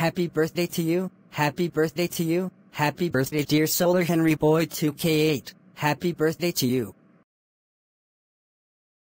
Happy birthday to you. Happy birthday to you. Happy birthday dear Solar Henry Boy 2K8. Happy birthday to you.